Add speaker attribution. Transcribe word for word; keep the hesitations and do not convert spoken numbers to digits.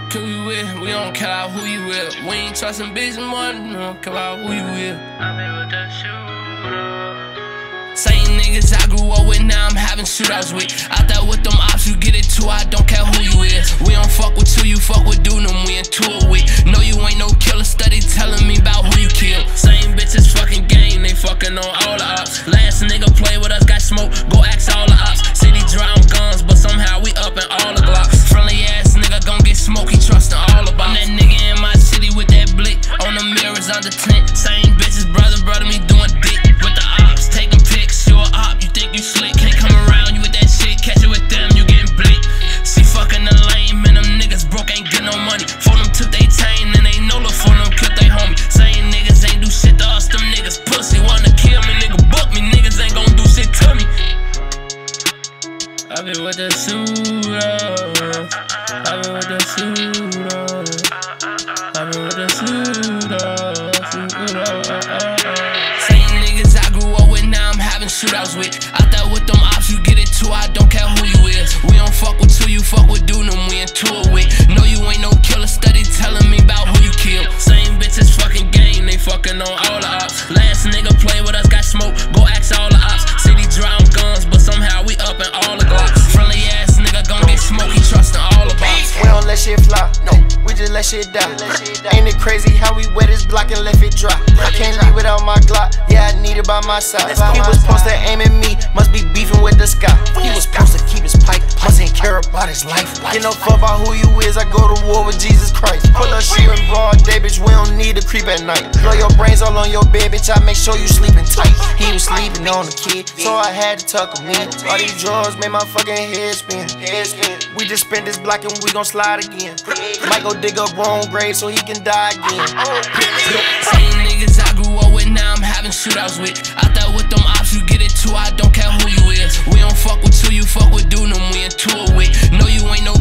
Speaker 1: Who you with? We don't care about who you with. We ain't trusting bitches more than we don't care about who you with. I been with the shooter. Same niggas I grew up with, now I'm having shootouts with. Out there with them opps, you get it too, I don't care who you is. We don't fuck with you, you fuck with do them, we into it with. No, you ain't no killer, study telling me about who you killed. Same bitches fucking gang, they fucking on all the ops. Last nigga play with us, got smoke, go ask all the ops. City drown guns, but somehow we up in all the Glocks. Friendly ass nigga gon' get smoke, he trustin' all about. That nigga in my city with that blick, on the mirrors under tint. Same bitches, brother, brother, me doing dick with the ops. Taking pics, you a op, you think you slick. Can't come around you with that shit, catch it with them, you getting blick. She fucking the lame, and them niggas broke, ain't get no money. For them took they chain, and they know the for them killed they homie. Same niggas ain't do shit to us, them niggas pussy. Wanna kill me, nigga, book me, niggas ain't gon' do shit to me. I been with the shooter. I been with the shooter. I been with the shooter. Same niggas I grew up with, now I'm having shootouts with. Out there with them ops, you get it too, I don't care who you is. We don't fuck with you, you fuck with do them, we into it with. No, you ain't no killer, study telling me about who you killed. Same bitches fucking gang, they fucking on all the ops. Last nigga play with us, got smoke, go ask all the ops. City drown guns, but somehow we up in all the Glocks. Friendly ass nigga gon' get smoke, he trustin' all the bops.
Speaker 2: We don't let shit fly, no, we just let shit die. Ain't it crazy how we wet this block and left it dry? I can't leave without my Glock, yeah, I need it by my side. He was supposed to aim at me, must be beefing with the sky. He was supposed to keep his pipe, must ain't care about his life. Get no fuck about who you is, I go to war with Jesus Christ. Pull up shit in broad day, bitch, we don't need to creep at night. Blow your brains all on your bed, bitch, I make sure you sleeping tight. He was sleeping on the kid, so I had to tuck him in. All these drugs made my fucking head spin. We just spent this block and we gon' slide again. Might go dig up wrong grave so he can die again.
Speaker 1: Same niggas I grew up with, now I'm having shootouts with. Out there with them ops, you get it too, I don't care who you is. We don't fuck with you, you fuck with do them, we into it with. No, you ain't no